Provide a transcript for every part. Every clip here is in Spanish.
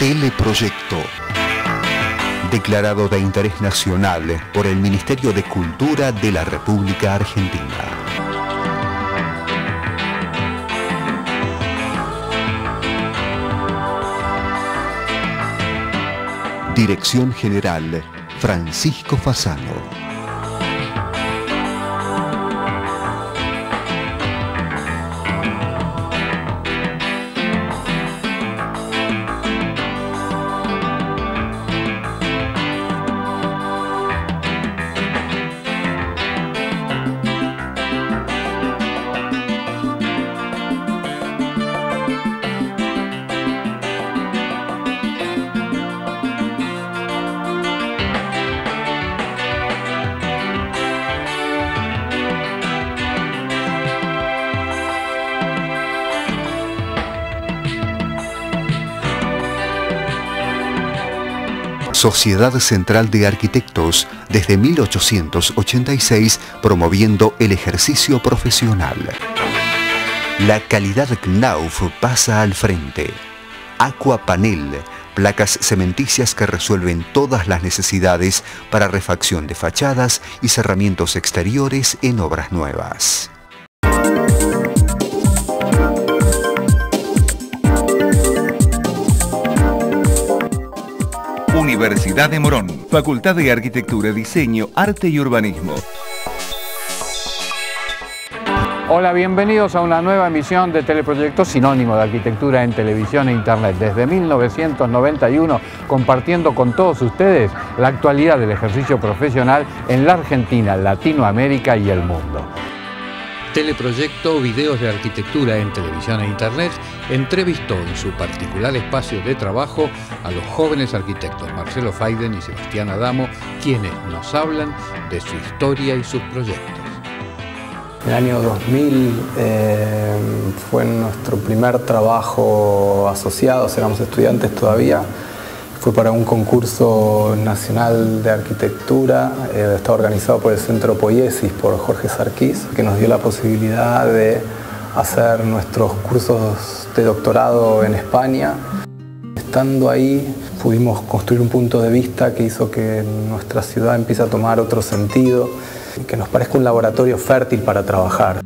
Teleproyecto. Declarado de interés nacional por el Ministerio de Cultura de la República Argentina. Dirección General, Francisco Fasano. Sociedad Central de Arquitectos, desde 1886, promoviendo el ejercicio profesional. La calidad Knauf pasa al frente. Aquapanel, placas cementicias que resuelven todas las necesidades para refacción de fachadas y cerramientos exteriores en obras nuevas. Universidad de Morón, Facultad de Arquitectura, Diseño, Arte y Urbanismo. Hola, bienvenidos a una nueva emisión de Teleproyecto, sinónimo de arquitectura en televisión e internet. Desde 1991, compartiendo con todos ustedes la actualidad del ejercicio profesional en la Argentina, Latinoamérica y el mundo. Teleproyecto, videos de arquitectura en televisión e internet, entrevistó en su particular espacio de trabajo a los jóvenes arquitectos Marcelo Faiden y Sebastián Adamo, quienes nos hablan de su historia y sus proyectos. El año 2000 fue nuestro primer trabajo asociados, éramos estudiantes todavía. Fue para un concurso nacional de arquitectura, está organizado por el Centro Poiesis, por Jorge Sarquís, que nos dio la posibilidad de hacer nuestros cursos de doctorado en España. Estando ahí pudimos construir un punto de vista que hizo que nuestra ciudad empiece a tomar otro sentido y que nos parezca un laboratorio fértil para trabajar.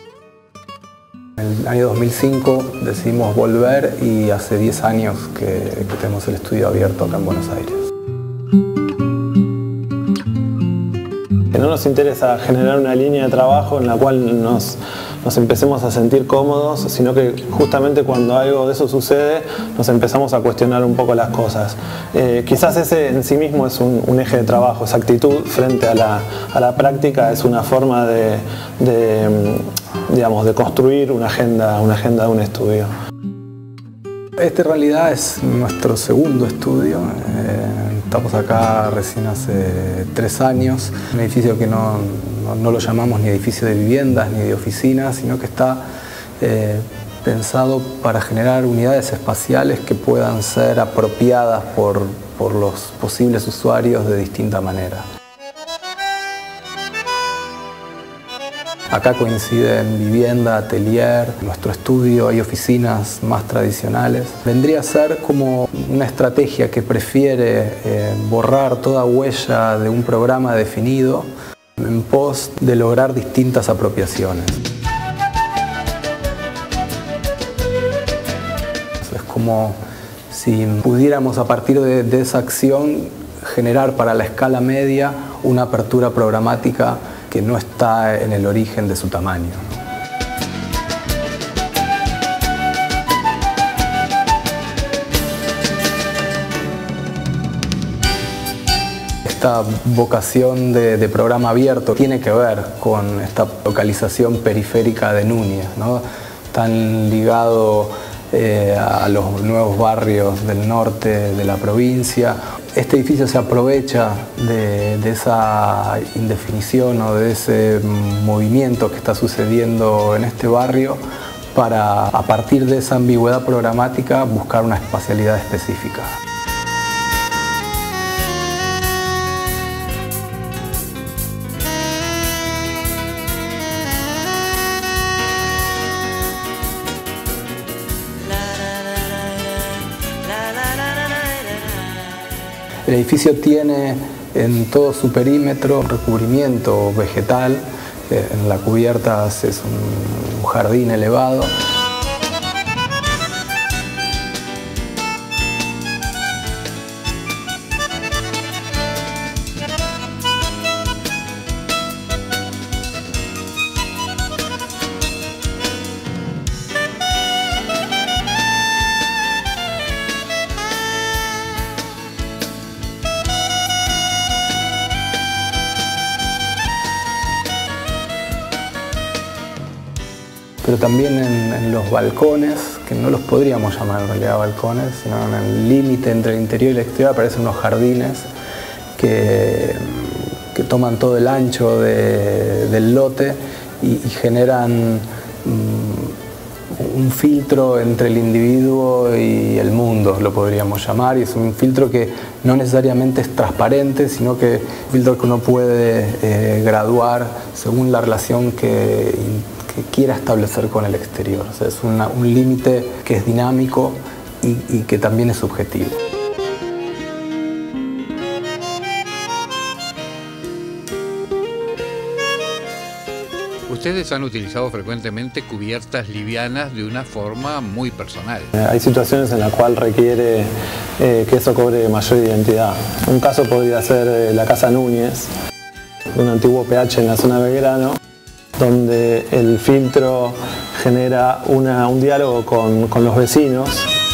En el año 2005 decidimos volver y hace 10 años que tenemos el estudio abierto acá en Buenos Aires. Que no nos interesa generar una línea de trabajo en la cual nos empecemos a sentir cómodos, sino que justamente cuando algo de eso sucede nos empezamos a cuestionar un poco las cosas. Quizás ese en sí mismo es un eje de trabajo, esa actitud frente a la práctica es una forma de construir una agenda de un estudio. Este en realidad es nuestro segundo estudio. Estamos acá recién hace 3 años. Un edificio que no lo llamamos ni edificio de viviendas ni de oficinas, sino que está pensado para generar unidades espaciales que puedan ser apropiadas por los posibles usuarios de distinta manera. Acá coinciden vivienda, atelier, nuestro estudio, hay oficinas más tradicionales. Vendría a ser como una estrategia que prefiere borrar toda huella de un programa definido en pos de lograr distintas apropiaciones. Es como si pudiéramos a partir de esa acción generar para la escala media una apertura programática que no está en el origen de su tamaño. Esta vocación de programa abierto tiene que ver con esta localización periférica de Núñez, ¿no? Tan ligado a los nuevos barrios del norte de la provincia. Este edificio se aprovecha de esa indefinición o de ese movimiento que está sucediendo en este barrio para, a partir de esa ambigüedad programática, buscar una espacialidad específica. la la la la la la la la El edificio tiene en todo su perímetro un recubrimiento vegetal. En la cubierta es un jardín elevado. Pero también en los balcones, que no los podríamos llamar en realidad balcones, sino en el límite entre el interior y el exterior aparecen unos jardines que toman todo el ancho del lote y generan un filtro entre el individuo y el mundo, lo podríamos llamar, y es un filtro que no necesariamente es transparente, sino que es un filtro que uno puede graduar según la relación que quiera establecer con el exterior. O sea, es un límite que es dinámico y que también es subjetivo. Ustedes han utilizado frecuentemente cubiertas livianas de una forma muy personal. Hay situaciones en las cuales requiere que eso cobre mayor identidad. Un caso podría ser la Casa Núñez, un antiguo PH en la zona de Belgrano, donde el filtro genera un diálogo con los vecinos.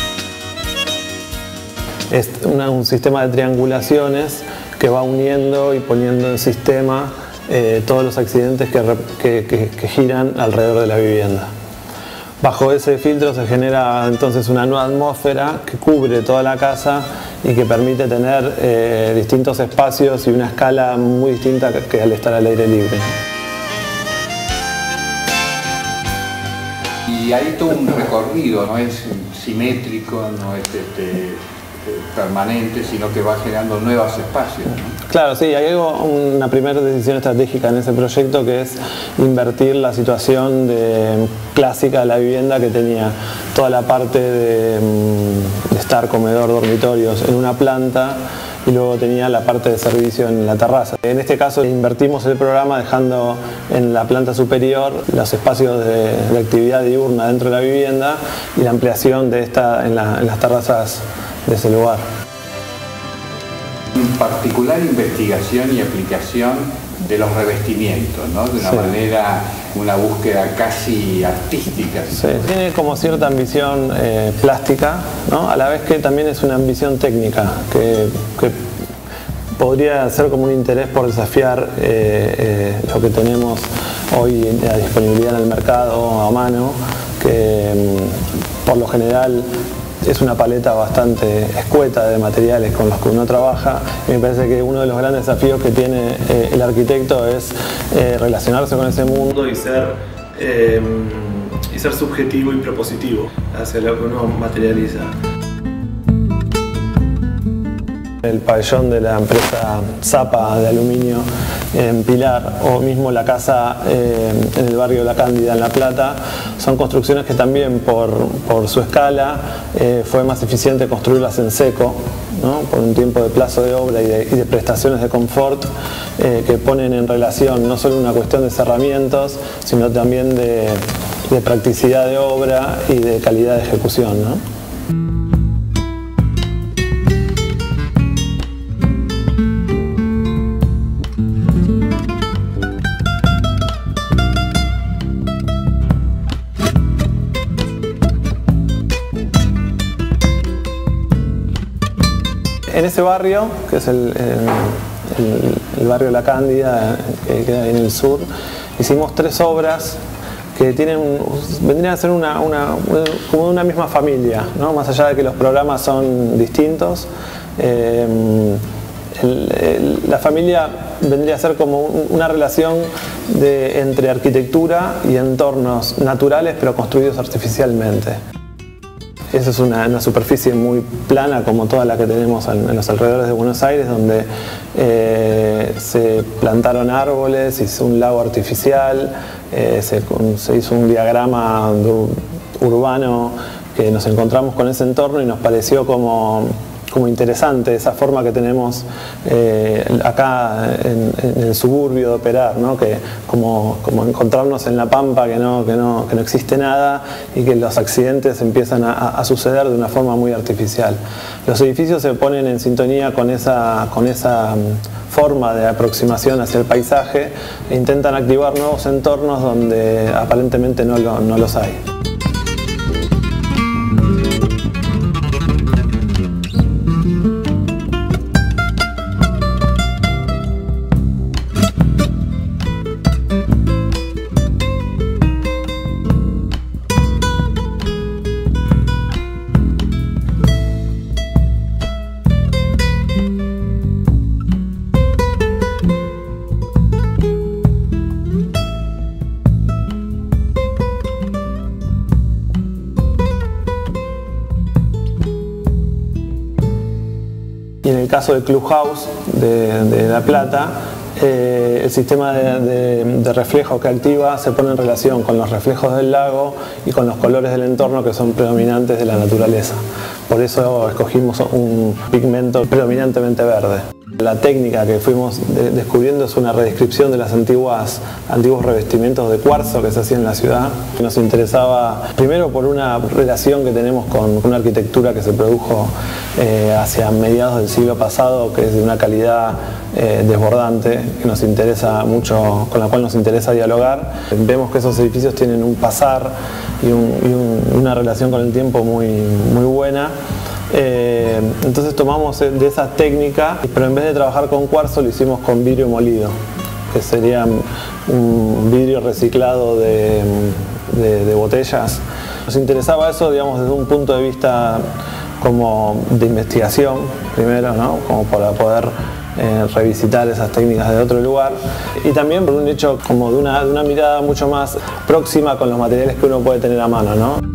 Es un sistema de triangulaciones que va uniendo y poniendo en sistema todos los accidentes que giran alrededor de la vivienda. Bajo ese filtro se genera entonces una nueva atmósfera que cubre toda la casa y que permite tener distintos espacios y una escala muy distinta que al estar al aire libre. Y hay todo un recorrido, no es simétrico, no es permanente, sino que va generando nuevos espacios, ¿no? Claro, sí, hay una primera decisión estratégica en ese proyecto, que es invertir la situación clásica de la vivienda, que tenía toda la parte de estar comedor, dormitorios en una planta, y luego tenía la parte de servicio en la terraza. En este caso invertimos el programa dejando en la planta superior los espacios de actividad diurna dentro de la vivienda y la ampliación de esta en las terrazas de ese lugar. En particular investigación y aplicación de los revestimientos, ¿no? De una manera, una búsqueda casi artística. Sí, tiene como cierta ambición plástica, ¿no? A la vez que también es una ambición técnica, que podría ser como un interés por desafiar lo que tenemos hoy a disponibilidad en el mercado a mano, que por lo general es una paleta bastante escueta de materiales con los que uno trabaja, y me parece que uno de los grandes desafíos que tiene el arquitecto es relacionarse con ese mundo y ser subjetivo y propositivo hacia lo que uno materializa. El pabellón de la empresa Zapa de aluminio en Pilar, o mismo la casa en el barrio La Cándida en La Plata, son construcciones que también por su escala fue más eficiente construirlas en seco, ¿no? Por un tiempo de plazo de obra y de prestaciones de confort que ponen en relación no solo una cuestión de cerramientos, sino también de practicidad de obra y de calidad de ejecución, ¿no? En ese barrio, que es el barrio La Cándida, que queda ahí en el sur, hicimos 3 obras que vendrían a ser como una misma familia, ¿no? Más allá de que los programas son distintos, la familia vendría a ser como una relación entre arquitectura y entornos naturales, pero construidos artificialmente. Esa es una superficie muy plana, como toda la que tenemos en los alrededores de Buenos Aires, donde se plantaron árboles, se hizo un lago artificial, se hizo un diagrama urbano, que nos encontramos con ese entorno y nos pareció como como interesante esa forma que tenemos acá en el suburbio de operar, ¿no? Que como encontrarnos en la pampa que no existe nada y que los accidentes empiezan a suceder de una forma muy artificial. Los edificios se ponen en sintonía con esa forma de aproximación hacia el paisaje e intentan activar nuevos entornos donde aparentemente no los hay. Y en el caso del Clubhouse de La Plata, el sistema de reflejo que activa se pone en relación con los reflejos del lago y con los colores del entorno que son predominantes de la naturaleza. Por eso escogimos un pigmento predominantemente verde. La técnica que fuimos descubriendo es una redescripción de los antiguos revestimientos de cuarzo que se hacían en la ciudad. Nos interesaba, primero por una relación que tenemos con una arquitectura que se produjo hacia mediados del siglo pasado, que es de una calidad desbordante, que nos interesa mucho, con la cual nos interesa dialogar. Vemos que esos edificios tienen un pasar y una relación con el tiempo muy buena. Entonces tomamos de esa técnica, pero en vez de trabajar con cuarzo lo hicimos con vidrio molido, que sería un vidrio reciclado de botellas. Nos interesaba eso, digamos, desde un punto de vista como de investigación primero, ¿no? Como para poder revisitar esas técnicas de otro lugar, y también por un hecho como de una mirada mucho más próxima con los materiales que uno puede tener a mano, ¿no?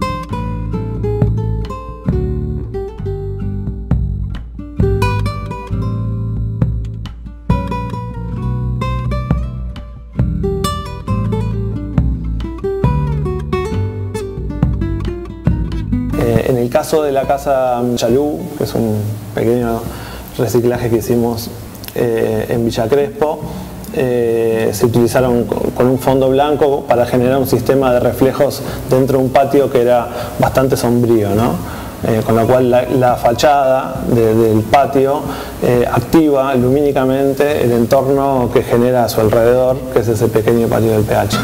En el caso de la casa Chalú, que es un pequeño reciclaje que hicimos en Villa Crespo, se utilizaron con un fondo blanco para generar un sistema de reflejos dentro de un patio que era bastante sombrío, ¿no? Con lo cual la fachada del patio activa lumínicamente el entorno que genera a su alrededor, que es ese pequeño patio del PH.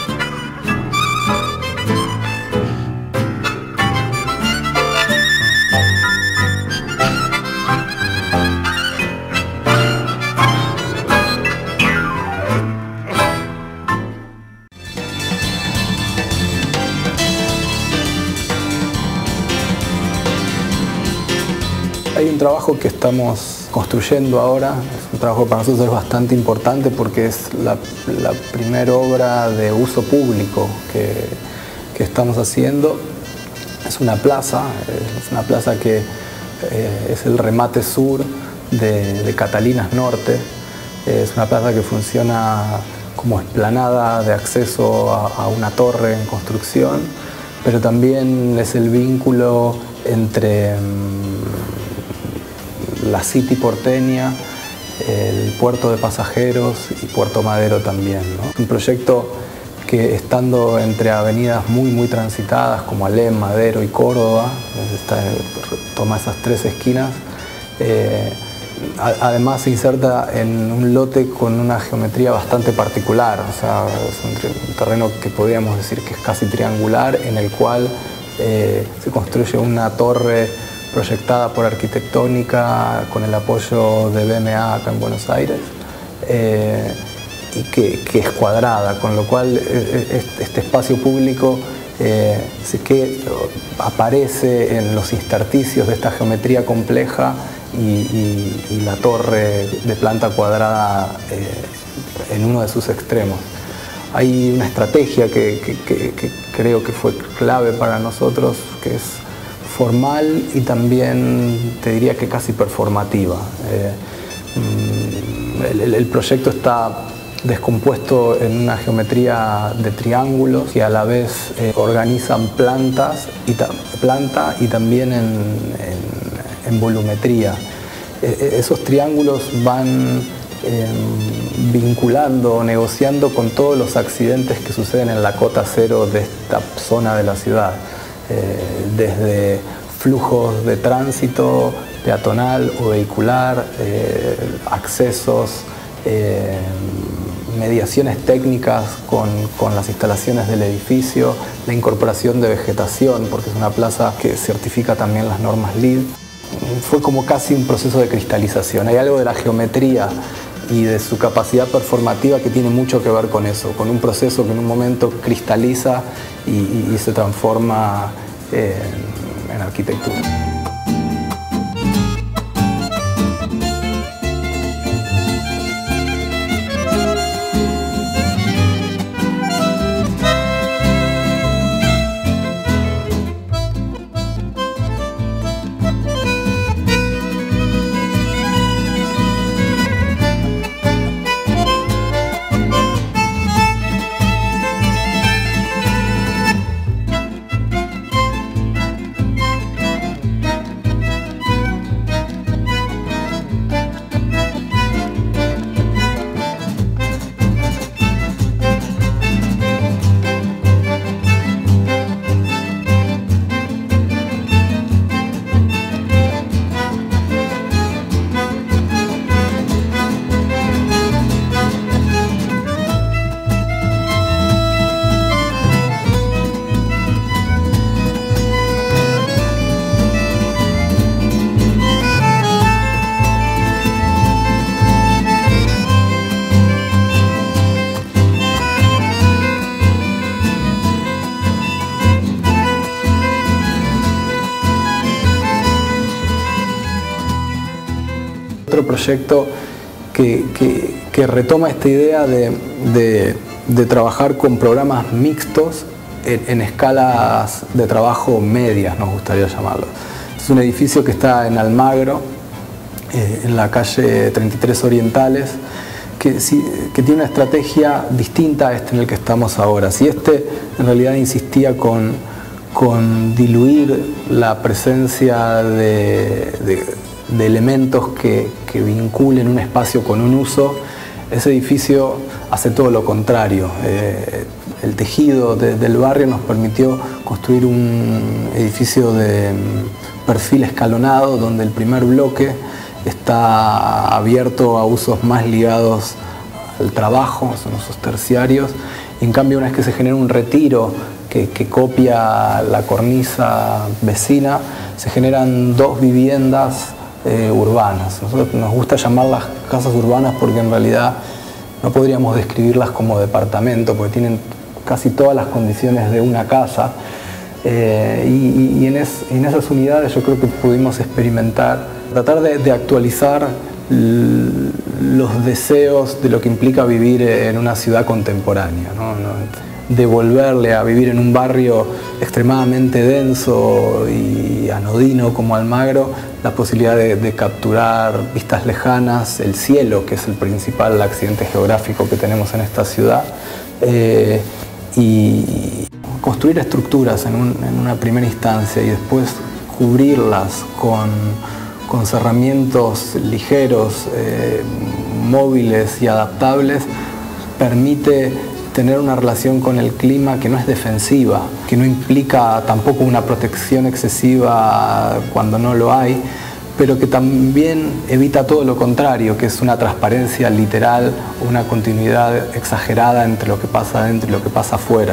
Hay un trabajo que estamos construyendo ahora, es un trabajo que para nosotros es bastante importante porque es la primera obra de uso público que estamos haciendo. Es una plaza que es el remate sur de Catalinas Norte. Es una plaza que funciona como explanada de acceso a una torre en construcción, pero también es el vínculo entre la City porteña, el puerto de pasajeros y Puerto Madero también, ¿no? Un proyecto que, estando entre avenidas muy transitadas como Alem, Madero y Córdoba, toma esas tres esquinas, además se inserta en un lote con una geometría bastante particular, o sea, es un terreno que podríamos decir que es casi triangular, en el cual se construye una torre proyectada por Arquitectónica con el apoyo de BMA acá en Buenos Aires, y que es cuadrada, con lo cual este espacio público que aparece en los intersticios de esta geometría compleja y la torre de planta cuadrada en uno de sus extremos. Hay una estrategia que creo que fue clave para nosotros, que es formal y también te diría que casi performativa. El proyecto está descompuesto en una geometría de triángulos que a la vez organizan planta y también en volumetría. Esos triángulos van vinculando, negociando con todos los accidentes que suceden en la cota cero de esta zona de la ciudad, desde flujos de tránsito peatonal o vehicular, accesos, mediaciones técnicas con las instalaciones del edificio, la incorporación de vegetación, porque es una plaza que certifica también las normas LEED. Fue como casi un proceso de cristalización. Hay algo de la geometría y de su capacidad performativa que tiene mucho que ver con eso, con un proceso que en un momento cristaliza y se transforma en arquitectura. Otro proyecto que retoma esta idea de trabajar con programas mixtos en escalas de trabajo medias, nos gustaría llamarlo. Es un edificio que está en Almagro, en la calle 33 Orientales, que tiene una estrategia distinta a este en el que estamos ahora. Si este en realidad insistía con diluir la presencia de elementos que vinculen un espacio con un uso, ese edificio hace todo lo contrario. El tejido del barrio nos permitió construir un edificio de perfil escalonado, donde el primer bloque está abierto a usos más ligados al trabajo, son usos terciarios, y en cambio una vez que se genera un retiro que copia la cornisa vecina, se generan dos viviendas urbanas. Nosotros nos gusta llamarlas casas urbanas porque en realidad no podríamos describirlas como departamento, porque tienen casi todas las condiciones de una casa, y en esas unidades yo creo que pudimos experimentar, tratar de actualizar los deseos de lo que implica vivir en una ciudad contemporánea, ¿no? Devolverle a vivir en un barrio extremadamente denso y anodino como Almagro la posibilidad de capturar vistas lejanas, el cielo, que es el principal accidente geográfico que tenemos en esta ciudad, y construir estructuras en una primera instancia y después cubrirlas con cerramientos ligeros, móviles y adaptables, permite tener una relación con el clima que no es defensiva, que no implica tampoco una protección excesiva cuando no lo hay, pero que también evita todo lo contrario, que es una transparencia literal, una continuidad exagerada entre lo que pasa adentro y lo que pasa afuera.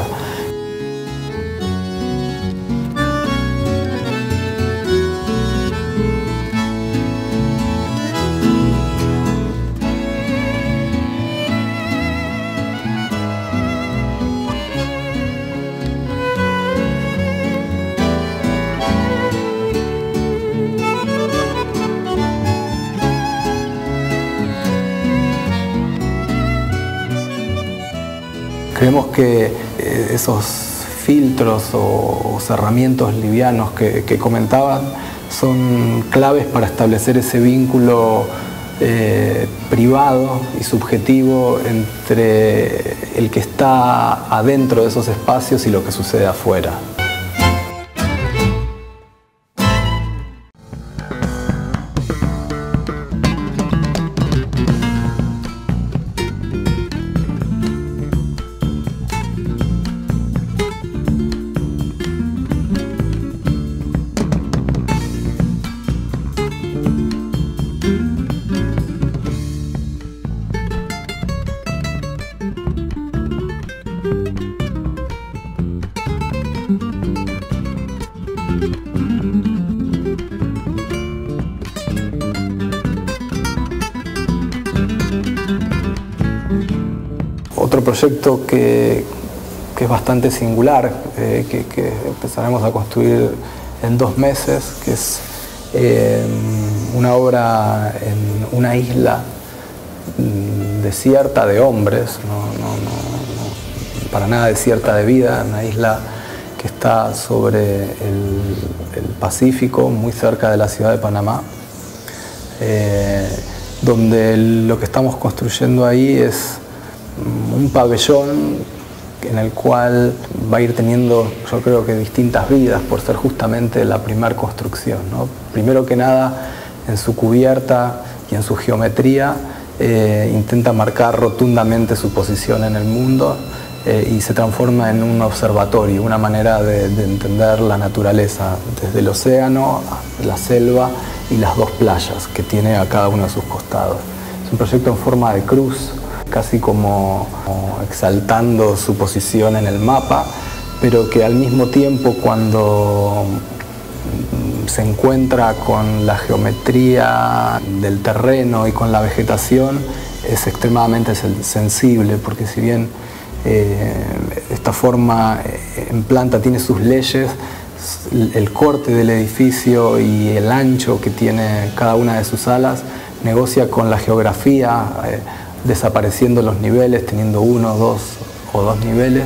Creemos que esos filtros o cerramientos livianos que comentaban son claves para establecer ese vínculo privado y subjetivo entre el que está adentro de esos espacios y lo que sucede afuera. proyecto que es bastante singular, que empezaremos a construir en 2 meses, que es una obra en una isla desierta de hombres, no, para nada desierta de vida, una isla que está sobre el Pacífico, muy cerca de la ciudad de Panamá, donde lo que estamos construyendo ahí es un pabellón en el cual va a ir teniendo, yo creo que distintas vidas, por ser justamente la primera construcción, ¿no? Primero que nada, en su cubierta y en su geometría, intenta marcar rotundamente su posición en el mundo y se transforma en un observatorio, una manera de entender la naturaleza, desde el océano, la selva y las 2 playas que tiene a cada uno de sus costados. Es un proyecto en forma de cruz, casi como exaltando su posición en el mapa, pero que al mismo tiempo, cuando se encuentra con la geometría del terreno y con la vegetación, es extremadamente sensible, porque si bien esta forma en planta tiene sus leyes, el corte del edificio y el ancho que tiene cada una de sus alas negocia con la geografía, desapareciendo los niveles, teniendo 1, 2 o 2 niveles,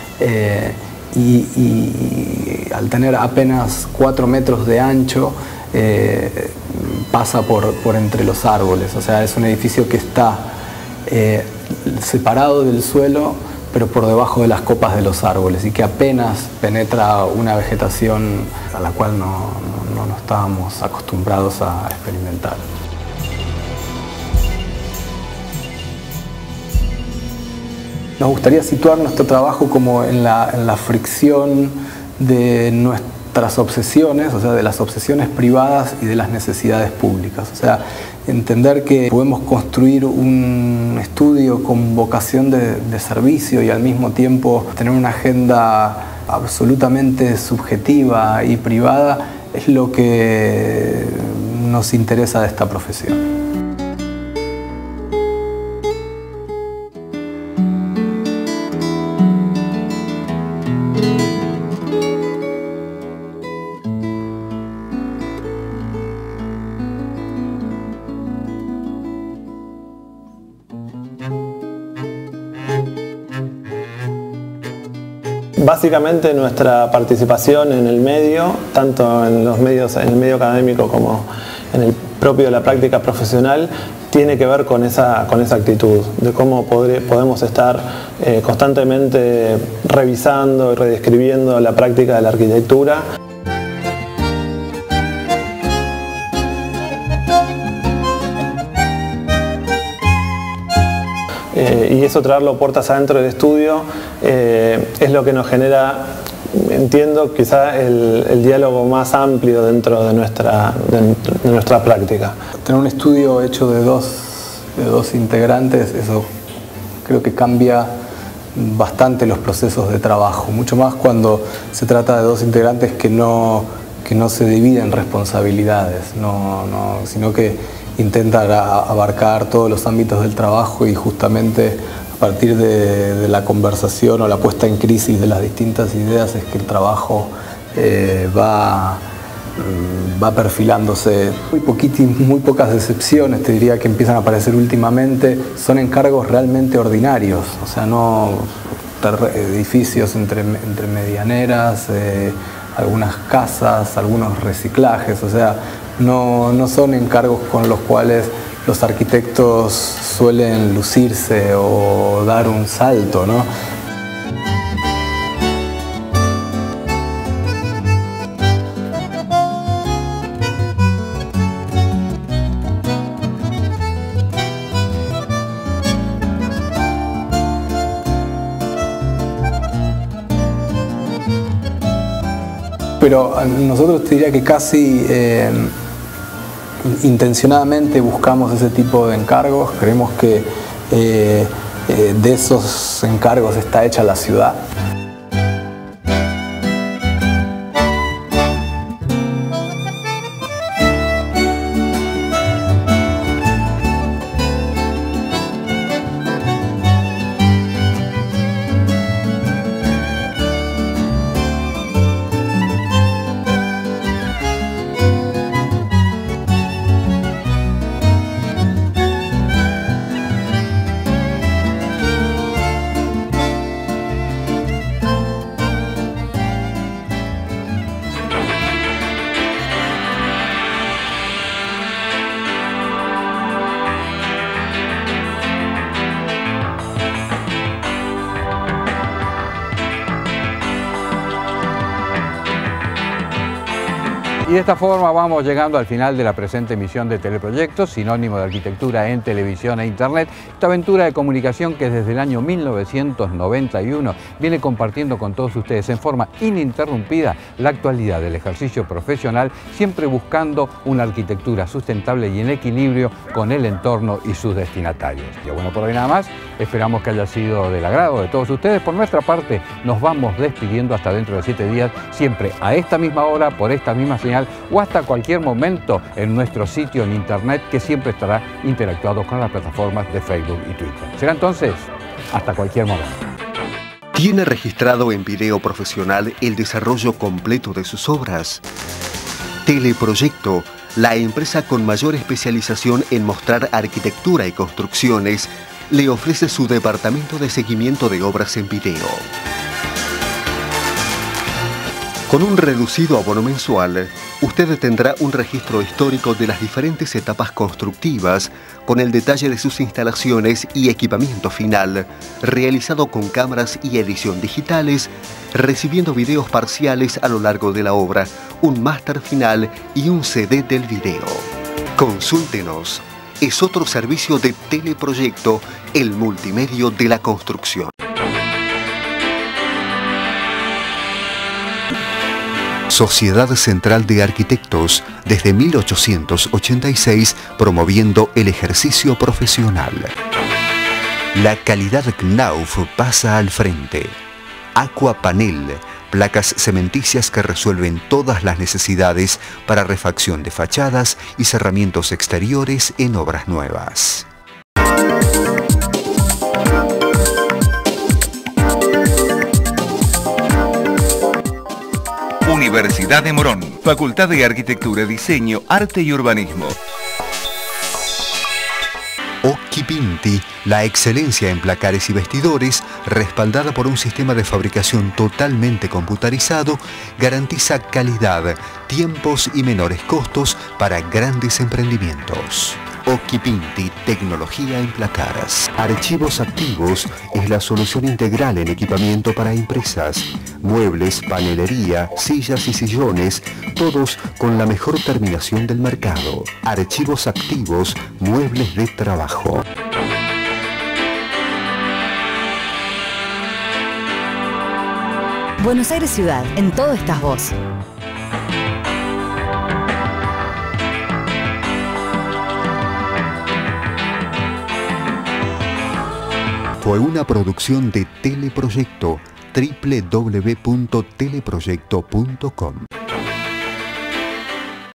y al tener apenas 4 metros de ancho, pasa por entre los árboles. O sea, es un edificio que está separado del suelo, pero por debajo de las copas de los árboles, y que apenas penetra una vegetación a la cual no estábamos acostumbrados a experimentar. Nos gustaría situar nuestro trabajo como en la fricción de nuestras obsesiones, o sea, de las obsesiones privadas y de las necesidades públicas. O sea, entender que podemos construir un estudio con vocación de servicio y al mismo tiempo tener una agenda absolutamente subjetiva y privada es lo que nos interesa de esta profesión. Básicamente nuestra participación en el medio, tanto en los medios, en el medio académico como en el propio de la práctica profesional, tiene que ver con esa actitud, de cómo podemos estar constantemente revisando y redescribiendo la práctica de la arquitectura. Y eso, traerlo puertas adentro del estudio, es lo que nos genera, entiendo, quizá el diálogo más amplio dentro de nuestra práctica. Tener un estudio hecho de dos integrantes, eso creo que cambia bastante los procesos de trabajo, mucho más cuando se trata de 2 integrantes que no se dividen responsabilidades, sino que intentar abarcar todos los ámbitos del trabajo, y justamente a partir de la conversación o la puesta en crisis de las distintas ideas es que el trabajo va perfilándose. Muy pocas excepciones, te diría, que empiezan a aparecer últimamente, son encargos realmente ordinarios, o sea, no edificios entre medianeras, algunas casas, algunos reciclajes, o sea, no son encargos con los cuales los arquitectos suelen lucirse o dar un salto, ¿no? Pero nosotros te diría que casi intencionadamente buscamos ese tipo de encargos. Creemos que de esos encargos está hecha la ciudad. Y de esta forma vamos llegando al final de la presente emisión de Teleproyectos, sinónimo de arquitectura en televisión e internet. Esta aventura de comunicación que desde el año 1991 viene compartiendo con todos ustedes en forma ininterrumpida la actualidad del ejercicio profesional, siempre buscando una arquitectura sustentable y en equilibrio con el entorno y sus destinatarios. Y bueno, por hoy nada más. Esperamos que haya sido del agrado de todos ustedes. Por nuestra parte, nos vamos despidiendo hasta dentro de 7 días, siempre a esta misma hora, por esta misma señal o hasta cualquier momento en nuestro sitio en internet, que siempre estará interactuado con las plataformas de Facebook y Twitter. Será entonces hasta cualquier momento. ¿Tiene registrado en video profesional el desarrollo completo de sus obras? Teleproyecto, la empresa con mayor especialización en mostrar arquitectura y construcciones, le ofrece su departamento de seguimiento de obras en video. Con un reducido abono mensual, usted tendrá un registro histórico de las diferentes etapas constructivas, con el detalle de sus instalaciones y equipamiento final, realizado con cámaras y edición digitales, recibiendo videos parciales a lo largo de la obra, un máster final y un CD del video. Consúltenos. Es otro servicio de Teleproyecto, el multimedio de la construcción. Sociedad Central de Arquitectos, desde 1886, promoviendo el ejercicio profesional. La calidad Knauf pasa al frente. Aquapanel, placas cementicias que resuelven todas las necesidades para refacción de fachadas y cerramientos exteriores en obras nuevas. Universidad de Morón, Facultad de Arquitectura, Diseño, Arte y Urbanismo. Occhipinti, la excelencia en placares y vestidores, respaldada por un sistema de fabricación totalmente computarizado, garantiza calidad, tiempos y menores costos para grandes emprendimientos. Occhipinti, tecnología en placares. Archivos Activos es la solución integral en equipamiento para empresas. Muebles, panelería, sillas y sillones, todos con la mejor terminación del mercado. Archivos Activos, muebles de trabajo. Buenos Aires Ciudad, en todo estás vos. Fue una producción de Teleproyecto, www.teleproyecto.com.